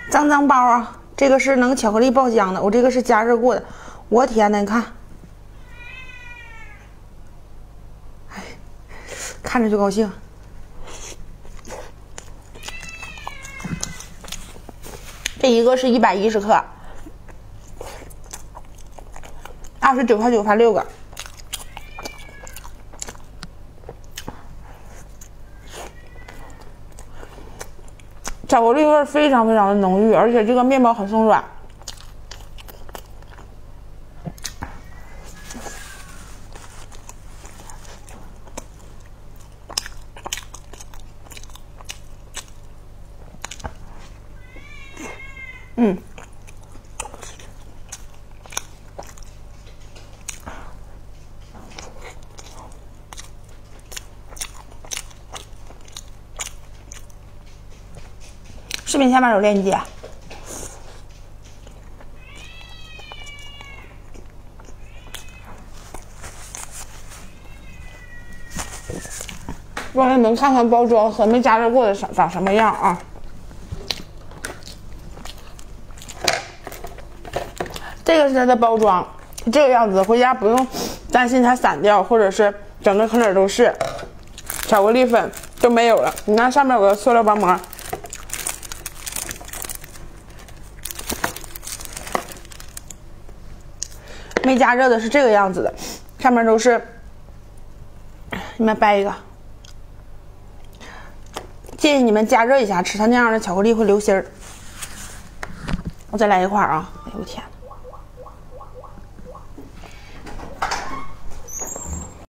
脏脏包啊！这个是能巧克力爆浆的，我这个是加热过的。我天呐，你看，哎，看着就高兴。这一个是110克，29.9块发6个。巧克力味非常的浓郁，而且这个面包很松软。视频下面有链接。让你们看看包装和没加热过的长什么样啊！这个是它的包装，这个样子，回家不用担心它散掉，或者是整个壳都是巧克力粉都没有了。你看上面有个塑料包膜。没加热的是这个样子的，上面都是，你们掰一个，建议你们加热一下吃，它那样的巧克力会流心儿。我再来一块啊！哎呦我天！